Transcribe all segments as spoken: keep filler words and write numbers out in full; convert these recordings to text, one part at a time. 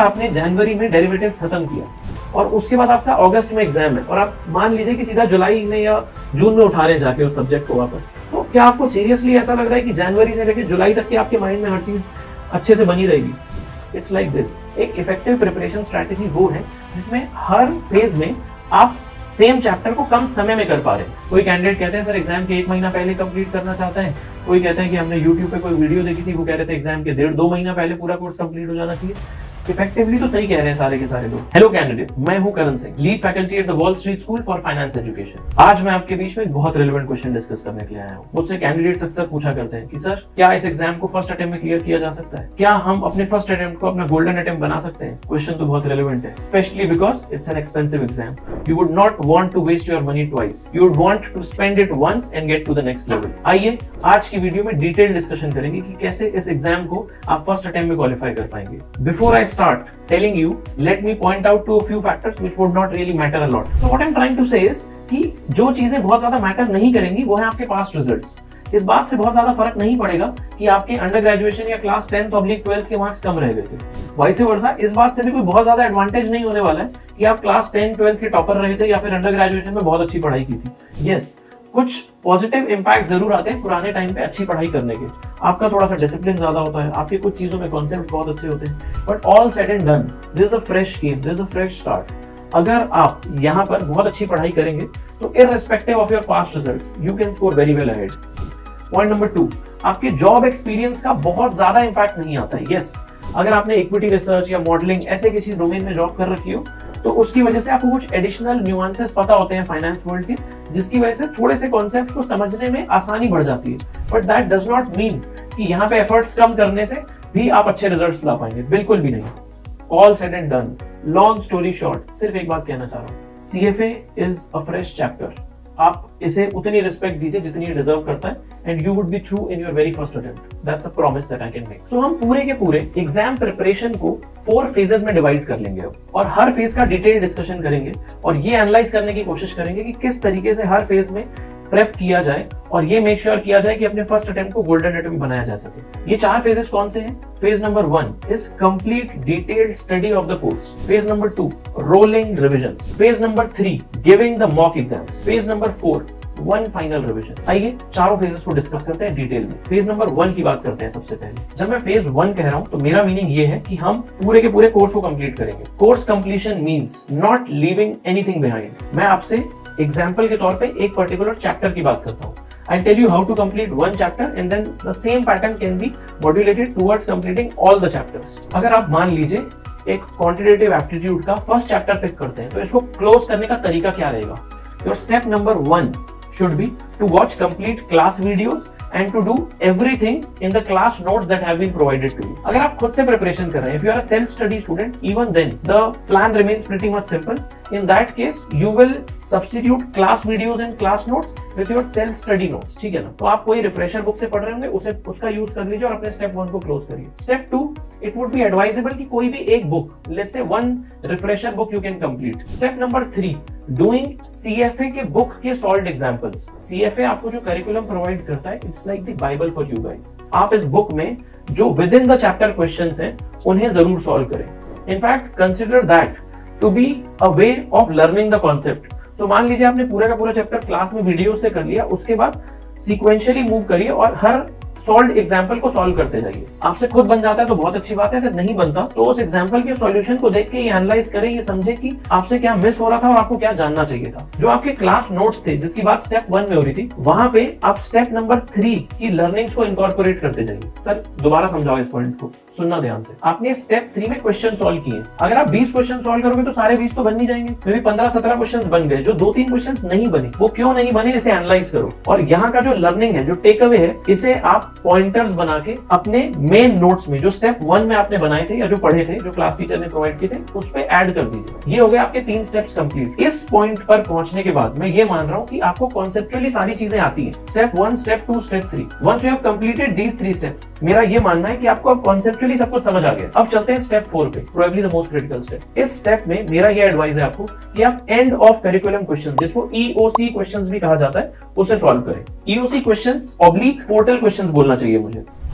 आपने जनवरी में डेरिवेटिव्स खत्म किया और उसके बाद आपका अगस्त में एग्जाम है और आप मान लीजिए कि सीधा जुलाई में या जून में उठा रहे हैं जाके उस सब्जेक्ट को वापस, तो क्या आपको सीरियसली ऐसा लग रहा है कि जनवरी से लेकर जुलाई तक के आपके माइंड में हर चीज अच्छे से बनी रहेगी? It's like this. एक इफेक्टिव प्रिपरेशन स्ट्रेटेजी वो है जिसमें हर फेज में आप सेम चैप्टर को कम समय में कर पा रहे हैं। कोई कैंडिडेट कहते हैं सर एग्जाम के एक महीना पहले कंप्लीट करना चाहता है, कोई कहते हैं कि हमने यूट्यूब पे कोई वीडियो देखी थी, वो कह रहे थे एग्जाम के डेढ़ दो महीना पहले पूरा कोर्स कंप्लीट हो जाना चाहिए। इफेक्टिवली तो सही कह रहे हैं सारे के सारे लोग। हेलो कैंडिडेट, मैं हूं Karan Singh, lead faculty at the Wall Street School for Finance Education. आज मैं आपके बीच में एक बहुत रेलेवेंट क्वेश्चन डिस्कस करने के लिए आया हूं। मुझसे कैंडिडेट्स अक्सर पूछा करते हैं कि सर क्या इस एग्जाम को फर्स्ट अटेम्प्ट में क्लियर किया जा सकता है? क्या हम अपने फर्स्ट अटेम्प्ट को अपना गोल्डन अटेम्प्ट बना सकते हैं? क्वेश्चन तो बहुत रेलेवेंट है, specially because it's an expensive exam. You would not want to waste your money twice, you would want to spend it once and get to the next level. आइए आज की video में detail discussion करेंगे कि कैसे इस exam को आप फर्स्ट अटेम्प्ट में क्वालिफाई कर पाएंगे। Before I start telling you, let me point out to a few factors which would not really matter a lot. So what I'm trying to say is कि जो चीजें बहुत ज्यादा मैटर नहीं करेंगी वो है आपके पास्ट रिजल्ट्स। इस बात से बहुत ज्यादा फर्क नहीं पड़ेगा कि आपके अंडर ग्रेजुएशन या क्लास टेंथ ऑब्लिक ट्वेल्थ के मार्क्स कम रह गए थे। वाइस वर्सा इस बात से भी कोई बहुत ज्यादा एडवांटेज नहीं होने वाला है कि आप क्लास टेन ट्वेल्थ के टॉपर रहे थे या फिर अंडर ग्रेजुएशन में बहुत अच्छी पढ़ाई की थी। यस, कुछ पॉजिटिव इंपैक्ट जरूर आते हैं पुराने टाइम पे अच्छी पढ़ाई करने के। आपका थोड़ा सा डिसिप्लिन ज्यादा होता है, आपके कुछ चीजों में कॉन्सेप्ट बहुत अच्छे होते हैं, but all said and done this is a fresh game, this is a fresh start. अगर आप यहाँ पर बहुत अच्छी पढ़ाई करेंगे तो irrespective of your past results you can score very well ahead. Point number two, आपके जॉब एक्सपीरियंस का बहुत ज्यादा इंपैक्ट नहीं आता है। यस, अगर आपने इक्विटी रिसर्च या मॉडलिंग ऐसे किसी डोमेन में जॉब कर रखी हो तो उसकी वजह से आपको कुछ एडिशनल न्यूआंसेस पता होते हैं फाइनेंस वर्ल्ड के, जिसकी वजह से थोड़े से कॉन्सेप्ट्स को समझने में आसानी बढ़ जाती है। But that does not mean कि यहाँ पे एफर्ट्स कम करने से भी आप अच्छे रिजल्ट्स ला पाएंगे, बिल्कुल भी नहीं। All said and done, long story short, सिर्फ एक बात कहना चाह रहा हूँ, CFA is a fresh chapter. आप इसे उतनी रिस्पेक्ट दीजिए जितनी ये डिजर्व करता है and you would be through in your very first attempt. That's a promise that I can make. So हम पूरे के पूरे एग्जाम प्रिपरेशन को फोर फेजेस में डिवाइड कर लेंगे अब, और हर फेज का डिटेल डिस्कशन करेंगे और ये एनालाइज करने की कोशिश करेंगे कि किस तरीके से हर फेज में प्रेप किया जाए और ये मेक श्योर किया जाए कि अपने फर्स्ट अटेम्प्ट को गोल्डन अटेम्प्ट बनाया जा सके। ये चार फेजेस कौन से हैं? Phase number one is complete detailed study of the course. Phase number two, rolling revisions. Phase number three, giving the mock exams. Phase number four, one final revision. आइए चारों फेजेस को डिस्कस करते हैं detail में। Phase number one की बात करते हैं सबसे पहले। जब मैं फेज वन कह रहा हूं तो मेरा मीनिंग ये है कि हम पूरे के पूरे कोर्स को कंप्लीट करेंगे। Course completion means not leaving anything behind. मैं आपसे एग्जाम्पल के तौर पे एक पर्टिकुलर चैप्टर की बात करता हूँ। I'll tell you how to complete one chapter and then the same pattern can be modulated towards completing all the chapters. अगर आप मान लीजिए एक क्वांटिटेटिव एप्टीट्यूड का फर्स्ट चैप्टर पिक करते हैं तो इसको क्लोज करने का तरीका क्या रहेगा? Your step number one should be to watch complete class videos and to do everything in the class notes that have been provided to you. अगर आप खुद से प्रिपरेशन कर रहे हैं, if you are a self study student, even then the plan remains pretty much simple. In that case, you will substitute class videos and class notes with your self study notes. ठीक है ना? तो आप कोई refresher book से पढ़ रहे होंगे, उसे उसका यूज कर लीजिए और अपने स्टेप वन को क्लोज करिए। Step two, it would be advisable कि कोई भी एक book, let's say one refresher book you can complete. Step number three, doing C F A के बुक के solved examples. C F A आपको जो करिकुलम प्रोवाइड करता है, it's like the Bible for you guys. आप इस book में जो within the chapter questions हैं उन्हें जरूर सॉल्व करें। In fact consider that to be a way of learning the concept. So मान लीजिए आपने पूरा का पूरा चैप्टर क्लास में वीडियो से कर लिया, उसके बाद सीक्वेंशियली मूव करिए और हर सॉल्व्ड एग्जांपल को सॉल्व करते जाइए। आपसे खुद बन जाता है तो बहुत अच्छी बात है, अगर नहीं बनता तो उस एग्जांपल के सॉल्यूशन को देख के ये एनालाइज करें, ये समझे कि आपसे क्या मिस हो रहा था और आपको क्या जानना चाहिए था। जो आपके क्लास नोट्स थे जिसकी बात स्टेप वन में हो रही थी, वहां पे आप स्टेप नंबर थ्री की लर्निंग्स को इनकॉर्पोरेट करते जाइए। सर दोबारा समझाओ इस पॉइंट को, सुनना ध्यान से। आपने स्टेप थ्री में क्वेश्चन सॉल्व किए, अगर आप बीस क्वेश्चन सॉल्व करोगे तो सारे बीस तो बन नहीं जाएंगे, मे भी पंद्रह सत्रह क्वेश्चन बन गए। जो दो तीन क्वेश्चन नहीं बने वो क्यों नहीं बने, इसे एनालाइज करो और यहाँ का जो लर्निंग है, जो टेक अवे है, इसे आप पॉइंटर्स बना के अपने मेन नोट्स में जो स्टेप वन में आपने बनाए थे या जो पढ़े थे, जो क्लास टीचर ने प्रोवाइड किए थे, उस पे ऐड कर दीजिए। ये हो गए आपके तीन स्टेप्स कंप्लीट। इस पॉइंट पर पहुंचने के बाद मैं ये मान रहा हूं कि आपको कॉन्सेप्चुअली सारी चीजें आती हैं। Step one, step two, step three. Once you have completed these three steps, मेरा ये मानना है कि आपको अब कॉन्सेप्चुअली सब कुछ समझ आ गया। अब चलते हैं स्टेप फोर पे, probably the most critical step. इस स्टेप में मेरा ये एडवाइस है आपको कि आप एंड ऑफ करिकुलम क्वेश्चन, जिसको ई ओ सी क्वेश्चंस भी कहा जाता है, उसे सॉल्व करें। E O C questions oblique portal questions बोलना चाहिए मुझे।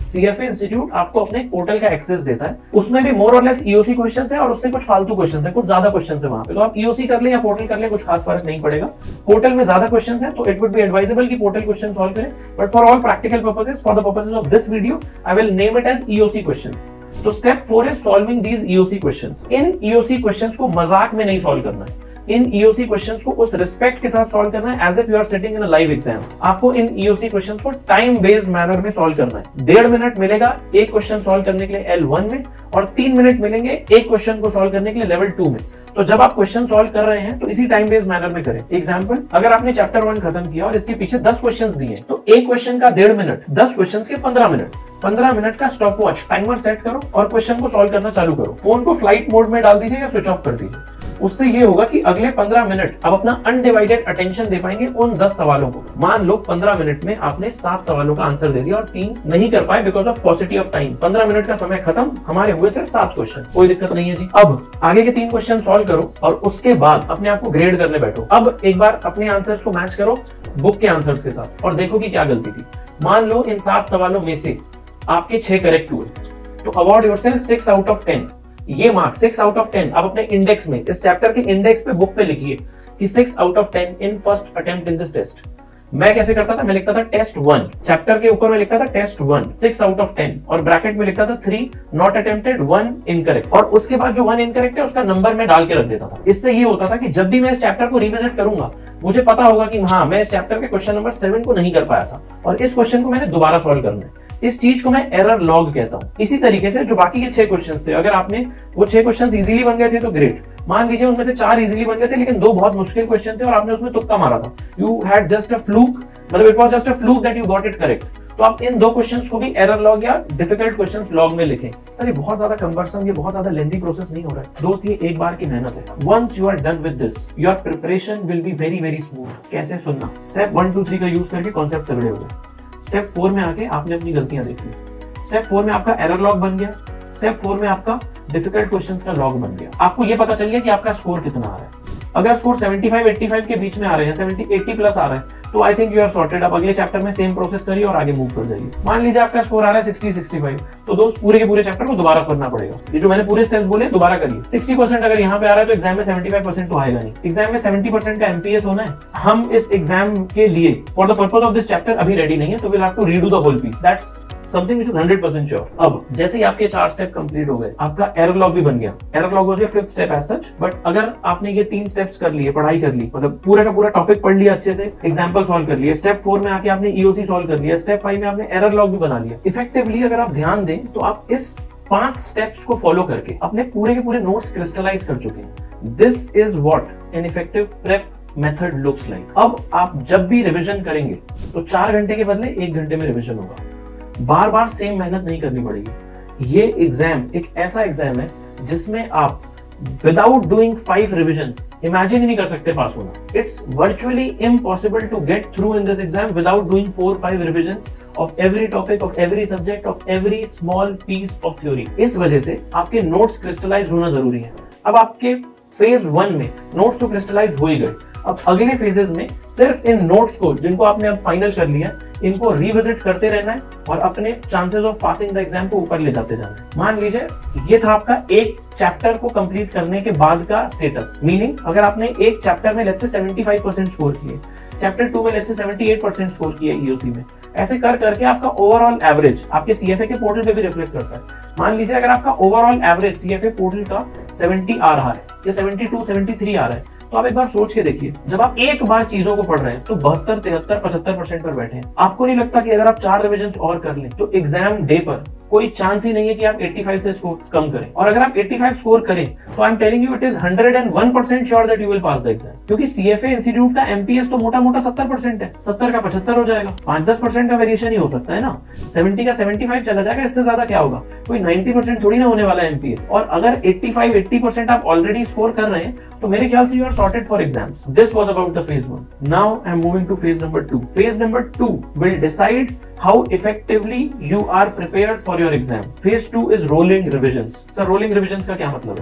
सीएफए इंस्टीट्यूट आपको अपने पोर्टल का एक्सेस देता है, उसमें भी मोर और लेस ईओसी क्वेश्चंस है और उससे कुछ फालतू क्वेश्चंस है, कुछ ज्यादा क्वेश्चंस है वहां पे। तो आप ईओसी कर ले या पोर्टल कर ले, कुछ खास फर्क नहीं पड़ेगा। पोर्टल में ज्यादा क्वेश्चंस है तो इट वुड बी एडवाइजेबल कि पोर्टल क्वेश्चन सॉल्व करें, but for all practical purposes, for the purposes of this video, I will name it as EOC questions. तो step four is solving these EOC questions. इन EOC questions को मजाक में नहीं solve करना है, इन EOC questions को उस रिस्पेक्ट के साथ सॉल्व करना है as if you are sitting in a live exam. आपको इन ईओसी क्वेश्चंस को टाइम बेस्ड मैनर में सॉल्व करना है। डेढ़ मिनट मिलेगा एक क्वेश्चन सॉल्व करने के लिए एल वन में, और तीन मिनट मिलेंगे एक क्वेश्चन को सॉल्व करने के लिए लेवल टू में। तो जब आप क्वेश्चन सॉल्व कर रहे हैं तो इसी टाइम बेस्ड मैनर में करें। एग्जांपल, अगर आपने चैप्टर वन खत्म किया और इसके पीछे दस क्वेश्चंस दिए, तो एक क्वेश्चन का डेढ़ मिनट, दस क्वेश्चंस के पंद्रह मिनट, पंद्रह मिनट का स्टॉप वॉच टाइमर सेट करो और क्वेश्चन को सॉल्व करना चालू करो। फोन को फ्लाइट मोड में डाल दीजिए या स्विच ऑफ कर दीजिए। उससे ये होगा कि अगले पंद्रह मिनट आप अपना अनडिवाइडेड अटेंशन दे पाएंगे उन दस सवालों को। मान लो पंद्रह मिनट में आपने सात सवालों का आंसर दे दिया और तीन नहीं कर पाए because of positive of time. पंद्रह मिनट का समय खत्म, हमारे हुए सिर्फ सात क्वेश्चन, कोई दिक्कत नहीं है जी। अब आगे के तीन क्वेश्चन सॉल्व करो और उसके बाद अपने आप को ग्रेड करने बैठो। अब एक बार अपने आंसर्स को मैच करो बुक के आंसर्स के साथ और देखो कि क्या गलती थी। मान लो इन सात सवालों में से आपके छह करेक्ट हुए, तो award yourself six out of ten. ये mark six out of ten आप अपने इंडेक्स में, इस चैप्टर के इंडेक्स पे बुक पे लिखिए कि six out of ten in first attempt in this test. मैं कैसे करता था, मैं लिखता था टेस्ट वन, चैप्टर के ऊपर मैं लिखता था test one, six out of ten, और ब्रैकेट में लिखता था three not attempted, one incorrect, और उसके बाद जो वन इनकरेक्ट है उसका नंबर मैं डाल के रख देता था। इससे ये होता था कि जब भी मैं इस चैप्टर को रिविजिट करूंगा मुझे पता होगा कि हाँ, मैं इस चैप्टर के क्वेश्चन नंबर सेवन को नहीं कर पाया था और इस क्वेश्चन को मैंने दोबारा सॉल्व करना है। इस चीज को मैं एरर लॉग कहता हूं। इसी तरीके से जो बाकी के छह क्वेश्चंस थे, अगर आपने वो छह क्वेश्चंस इजीली बन गए थे तो ग्रेट। मान लीजिए उनमें से चार इजीली बन गए थे लेकिन दो बहुत मुश्किल क्वेश्चन थे और आपने उसमें तुक्का मारा था, you had just a fluke, मतलब it was just a fluke that you got it correct, तो आप इन दो क्वेश्चंस को भी एरर लॉग या डिफिकल्ट क्वेश्चंस लॉग में लिखें। सर ये बहुत ज्यादा कंबरसम, ये बहुत ज्यादा लेंथी प्रोसेस नहीं हो रहा है दोस्त, ये एक बार की मेहनत है। Once you are done with this your preparation will be very very smooth. कैसे सुनना, स्टेप वन टू थ्री का यूज करके कॉन्सेप्ट तगड़े हो गए। स्टेप फोर में आके आपने अपनी गलतियां देख ली। स्टेप फोर में आपका एरर लॉग बन गया। स्टेप फोर में आपका डिफिकल्ट क्वेश्चंस का लॉग बन गया। आपको ये पता चल गया कि आपका स्कोर कितना आ रहा है। अगर score seventy five eighty five के बीच में आ रहे हैं, सेवेंटी एटी प्लस आ रहा है, तो I think you are sorted. आप अगले चैप्टर में सेम प्रोसेस करिए और आगे मूव कर जाइए। मान लीजिए आपका स्कोर आ रहा है सिक्सटी सिक्सटी फाइव, तो दोस्त पूरे के पूरे चैप्टर को दोबारा करना पड़ेगा। ये जो मैंने पूरे स्टेप्स बोले दोबारा करिए। सिक्सटी परसेंट अगर यहाँ पे आ रहा है तो एग्जाम में सेवेंटी फाइव परसेंट तो आएगा नहीं। एग्जाम में सेवेंटी परसेंट का एमपीएस होना है। हम इस एग्जाम के लिए for the purpose of this chapter अभी रेडी नहीं है, तो will have to redo the whole piece. That's something which is hundred percent sure. अब जैसे ही आपके चार स्टेप कंप्लीट हो गए, आपका एरर लॉग भी बन गया। Error log was your fifth step as such, but अगर आपने ये तीन स्टेप्स कर लिए, पढ़ाई कर ली, मतलब पूरा का पूरा टॉपिक पढ़ लिया अच्छे से, एग्जांपल सॉल्व कर लिए, स्टेप फोर में आके आपने ईओसी सॉल्व कर लिया, स्टेप फाइव में आपने एरर लॉग भी बना लिया। इफेक्टिवली अगर आप ध्यान दें तो आप इस पांच स्टेप्स को फॉलो करके अपने पूरे के पूरे नोट्स क्रिस्टलाइज कर चुके हैं। This is what an effective prep method looks like. अब आप जब भी रिविजन करेंगे तो चार घंटे के बदले एक घंटे में रिविजन होगा। बार बार सेम मेहनत नहीं करनी पड़ेगी। ये एग्जाम एक ऐसा एग्जाम है जिसमें आप without doing five revisions imagine ही नहीं कर सकते पास होना। It's virtually impossible to get through in this exam without doing four five revisions of every topic, of every subject, of every small piece of theory. इस वजह से आपके notes crystallise होना जरूरी है। अब आपके फेज वन में नोट्स तो क्रिस्टलाइज हो ही गए। अब अगले फेजेस में सिर्फ इन नोट्स को, जिनको आपने अब फाइनल कर लिया, इनको रिविजिट करते रहना है और अपने chances of passing the exam को ऊपर ले जाते जाना है। मान लीजिए ये था आपका एक चैप्टर को कंप्लीट करने के बाद का स्टेटस। मीनिंग अगर आपने एक चैप्टर में let's say seventy five percent score किए, चैप्टर टू में let's say seventy eight percent score किए ईओसी में, ऐसे कर करके आपका ओवरऑल एवरेज आपके सीएफए के पोर्टल पे भी रिफ्लेक्ट करता है। मान लीजिए अगर आपका ओवरऑल एवरेज सीएफए पोर्टल का सेवेंटी आ रहा है या सेवेंटी टू सेवेंटी थ्री आ रहा है, तो आप एक बार सोच के देखिए, जब आप एक बार चीजों को पढ़ रहे हैं तो बहत्तर तिहत्तर पचहत्तर परसेंट पर बैठे हैं। आपको नहीं लगता कि अगर आप चार रिविजन्स और कर लें तो एग्जाम डे पर कोई चांस ही नहीं है कि आप पचासी से स्कोर कम करें? और अगर आप पचासी स्कोर करें तो I am telling you it is hundred and one percent sure that you will pass the exam, क्योंकि सीएफए इंस्टीट्यूट का एमपीएस तो मोटा मोटा सत्तर परसेंट है। सत्तर का पचहत्तर हो जाएगा, पांच दस परसेंट का वेरिएशन ही हो सकता है ना। सत्तर का पचहत्तर चला जाएगा, इससे ज्यादा क्या होगा? कोई नब्बे परसेंट थोड़ी ना होने वाला है एमपीएस। और अगर पचासी अस्सी परसेंट आप ऑलरेडी स्कोर कर रहे हैं तो मेरे ख्याल से you are sorted for exams. This was about the phase one. Now I am moving to phase number two. Phase number two will decide how effectively you are prepared for your exam. Phase two is rolling revisions. Sir, rolling revisions का क्या मतलब है?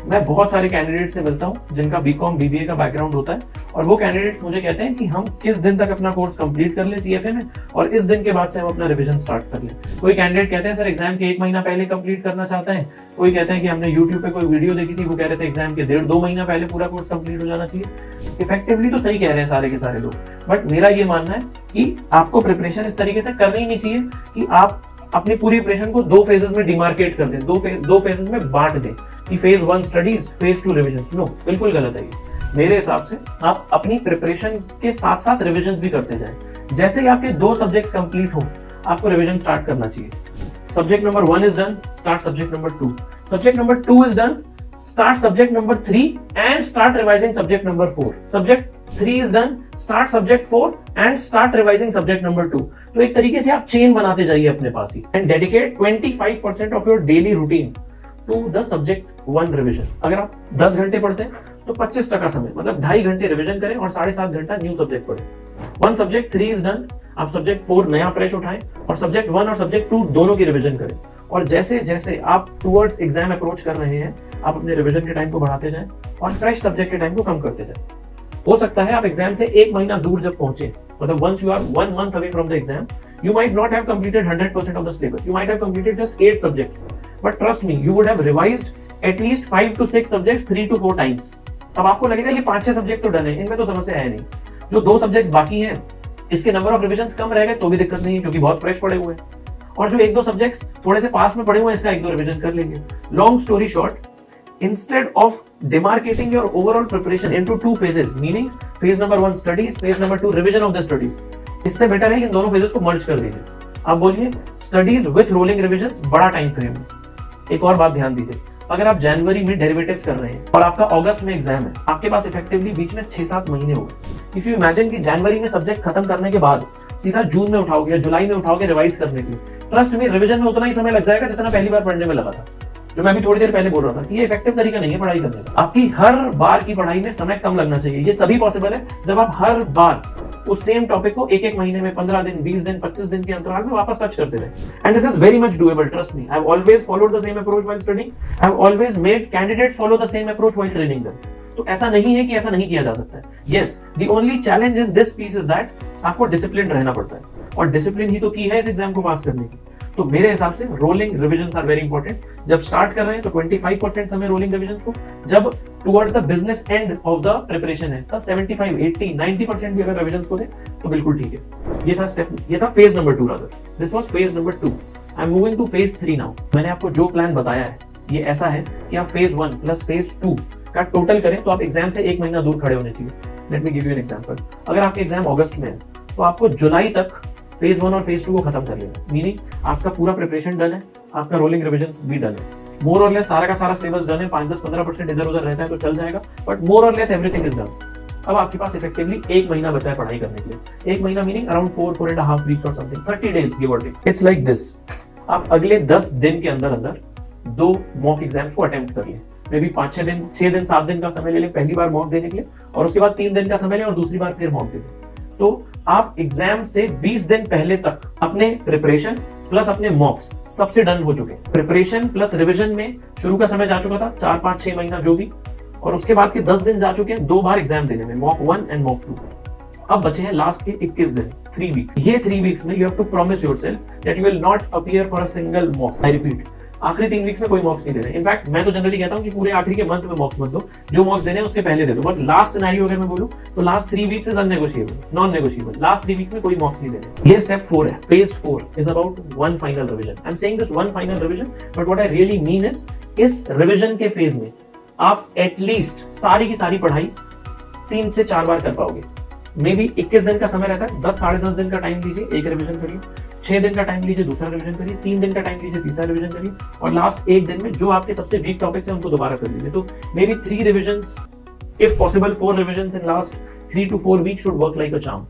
मैं बहुत सारे candidate से मिलता हूं जिनका बीकॉम बीबीए का बैकग्राउंड होता है और वो कैंडिडेट्स मुझे कहते हैं कि हम किस दिन तक अपना कोर्स कंप्लीट कर लें सीएफए में और इस दिन के बाद से हम अपना रिवीजन स्टार्ट कर लें। कोई कैंडिडेट कहते हैं सर एग्जाम के एक महीना पहले कंप्लीट करना चाहते हैं, कोई कहते हैं कि हमने यूट्यूब पे कोई वीडियो देखी थी वो कह रहे थे एग्जाम के डेढ़ दो महीना पहले पूरा कोर्स कंप्लीट हो जाना चाहिए। इफेक्टिवली तो सही कह रहे हैं सारे के सारे लोग, बट मेरा ये मानना है कि आपको प्रिपरेशन इस तरीके से करनी ही नहीं चाहिए कि आप अपनी पूरी प्रिपरेशन को दो फेजेस में डिमार्केट कर दें, दो दो फेजेस में बांट दें कि phase one studies, phase two revision. No, बिल्कुल गलत है ये। मेरे हिसाब से आप अपनी प्रिपरेशन के साथ साथ रिविजन भी करते जाएं। जैसे ही आपके दो सब्जेक्ट्स कंप्लीट हो आपको रिविजन स्टार्ट करना चाहिए। Subject number one is done, start subject number two. Subject number two is done, start subject number three and start revising subject number four. Subject three is done, start subject four and start revising subject number two. तो एक तरीके से आप chain बनाते जाइए अपने पास ही and dedicate twenty-five percent of your daily routine to the subject one revision. अगर आप दस घंटे पढ़ते हैं तो पच्चीस टका समय मतलब ढाई घंटे रिविजन करें और साढ़े सात घंटा न्यू सब्जेक्ट पढ़ें। One subject three is done, आप सब्जेक्ट फोर नया फ्रेश उठाएं और सब्जेक्ट वन और सब्जेक्ट टू दोनों की रिविजन करें। और जैसे जैसे आप टुवर्ड्स एग्जाम अप्रोच कर रहे हैं आप अपने रिवीजन के टाइम को बढ़ाते जाएं और फ्रेश सब्जेक्ट के टाइम को कम करते जाएं। हो सकता है आप एग्जाम से एक महीना दूर जब पहुंचे, मतलब once you are one month away from the exam, you might not have completed one hundred percent of the syllabus, you might have completed just eight subjects, but trust me, you would have revised at least five to six subjects three to four times. अब आपको लगेगा ये पांच छह subject तो done है, इनमें तो समस्या है नहीं। जो दो सब्जेक्ट्स बाकी हैं इसके नंबर ऑफ रिविजन्स कम रह गए तो भी दिक्कत नहीं है क्योंकि बहुत फ्रेश पड़े हुए हैं, और जो एक दो सब्जेक्ट्स थोड़े से पास में पड़े हुए हैं इसका एक दो रिवीजन कर लेंगे। Long story short, instead of demarcating your overall preparation into two phases, meaning phase number one studies, phase number two revision of the studies, इससे बेटर है कि इन दोनों फेजेस को मर्ज कर दीजिए। आप बोलिए स्टडीज विथ रोलिंग रिविजन्स, बड़ा टाइम फ्रेम है। एक और बात ध्यान दीजिए, अगर आप जनवरी में डेरिवेटिव्स कर रहे हैं और आपका अगस्त में एग्जाम है, आपके पास इफेक्टिवली बीच में छह सात महीने हो गए। इफ यू इमेजिन कि जनवरी में सब्जेक्ट खत्म करने के बाद सीधा जून में उठाओगे या जुलाई में उठाओगे रिवाइज करने के लिए, ट्रस्ट में रिविजन में उतना ही समय लग जाएगा जितना पहली बार पढ़ने में लगा था। जो मैं भी थोड़ी देर पहले बोल रहा था कि ये इफेक्टिव तरीका नहीं है पढ़ाई करने का। आपकी हर बार की पढ़ाई में समय कम लगना चाहिए। ये तभी पॉसिबल है जब आप हर बार उस सेम टॉपिक को एक एक महीने में, पंद्रह दिन, बीस दिन, पच्चीस दिन के अंतराल में वापस टच करते रहे। And this is very much doable, trust me. I have always followed the same approach while studying, I have always made candidates follow the same approach while training them. तो ऐसा नहीं है कि ऐसा नहीं किया जा सकता है। Yes, the only challenge in this piece is that आपको डिसिप्लिन रहना पड़ता है, और डिसिप्लिन ही तो की है इस एग्जाम को पास करने की। तो मेरे हिसाब से rolling revisions are very important. जब स्टार्ट कर रहे हैं तो पच्चीस परसेंट समय रोलिंग रिविजन्स को, जब towards the business end of the preparation है तब पचहत्तर, अस्सी, नब्बे परसेंट भी अगर रिविजन्स को दे तो बिल्कुल ठीक है। ये था स्टेप, ये था phase number two. Rather this was phase number two. I am moving to phase three now. मैंने आपको जो प्लान बताया है ये ऐसा है कि आप phase one plus phase two का टोटल करें तो आप एग्जाम से एक महीना दूर खड़े होने चाहिए। Let me give you an example. अगर आपके एग्जाम अगस्त में है तो आपको जुलाई तक फेज वन और फेज टू को खत्म कर लेना, मीनिंग आपका पूरा प्रिपरेशन डन है, आपका रोलिंग रिविजन्स भी डन है, मोर और लेस सारा का सारा सिलेबस डन है। पांच दस पंद्रह परसेंट इधर उधर रहता है तो चल जाएगा, बट मोर और लेस एवरीथिंग इज डन। अब आपके पास इफेक्टिवली एक महीना बचा है पढ़ाई करने के लिए। एक महीना meaning around four four and half weeks और समथिंग, थर्टी डेज गिव और टेक। इट्स लाइक दिस, आप अगले दस दिन के अंदर अंदर दो मॉक एग्जाम्स को अटेम्प्ट कर लें। मे बी पांच छह दिन, छह दिन सात दिन का समय ले लें पहली बार मॉक देने के लिए, और उसके बाद तीन दिन का समय लें और दूसरी बार फिर मॉक दे दें। तो आप एग्जाम से बीस दिन पहले तक अपने प्रिपरेशन प्लस अपने मॉक्स सबसे डन हो चुके। प्रिपरेशन प्लस रिवीजन में शुरू का समय जा चुका था चार पांच छह महीना जो भी, और उसके बाद के दस दिन जा चुके हैं दो बार एग्जाम देने में, mock one and mock two. अब बचे हैं लास्ट के इक्कीस दिन, थ्री वीक्स। ये थ्री वीक्स में you have to promise yourself that you will not appear for a single mock. I repeat, आखिरी तीन वीक्स में कोई मॉक्स नहीं देने। इनफैक्ट मैं तो जनरली कहता हूं कि पूरे आखिरी के मंथ में मॉक्स मत दो, जो मॉक्स देने हैं उसके पहले दे दो। बट लास्ट सिनेरियो अगर मैं बोलूं तो last three weeks is unnegotiable, non negotiable. Last three weeks में कोई मॉक्स नहीं देने। ये स्टेप फोर है। Phase four is about one final revision. I am saying this one final revision, but what I really mean is इस revision के phase में आप एटलीस्ट सारी की सारी पढ़ाई तीन से चार बार कर पाओगे। मे बी इक्कीस दिन का समय रहता है, दस साढ़े दस दिन का टाइम लीजिए, एक रिविजन करिए, छह दिन का टाइम लीजिए, दूसरा रिवीजन करिए, तीन दिन का टाइम लीजिए, तीसरा रिवीजन करिए, और लास्ट एक दिन में जो आपके सबसे वीक टॉपिक्स हैं उनको दोबारा कर लीजिए। तो maybe three revisions, if possible four revisions in last three to four week should work like a charm.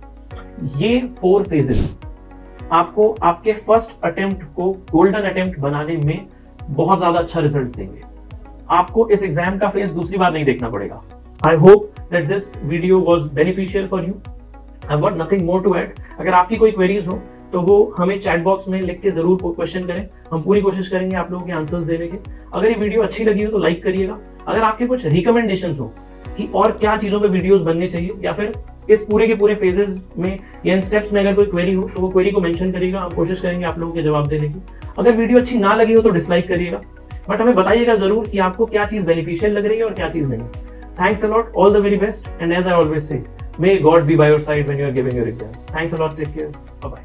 ये फोर फेजेस आपको आपके फर्स्ट अटेम्प्ट को गोल्डन अटेम्प्ट बनाने में बहुत ज्यादा अच्छा रिजल्ट देंगे। आपको इस एग्जाम का फेज दूसरी बार नहीं देखना पड़ेगा। I hope that this video was beneficial for you. I got nothing more to add. अगर आपकी कोई क्वेरीज हो तो वो हमें चैट बॉक्स में लिख के जरूर क्वेश्चन करें, हम पूरी कोशिश करेंगे आप लोगों के आंसर्स देने के। अगर ये वीडियो अच्छी लगी हो तो लाइक करिएगा, अगर आपके कुछ रिकमेंडेशंस हो कि और क्या चीजों पे वीडियोस बनने चाहिए, या फिर इस पूरे के पूरे फेजेस में या इन स्टेप्स में अगर कोई क्वेरी हो तो वो क्वेरी को मेंशन करिएगा, हम कोशिश करेंगे आप लोगों के जवाब देने की। अगर वीडियो अच्छी ना लगी हो तो डिसलाइक करिएगा, बट हमें बताइएगा जरूर कि आपको क्या चीज बेनिफिशियल लग रही है और क्या चीज नहीं। Thanks a lot, all the very best, and as I always say, may God be by your side when you are giving your exams. Thanks a lot, take care, bye bye.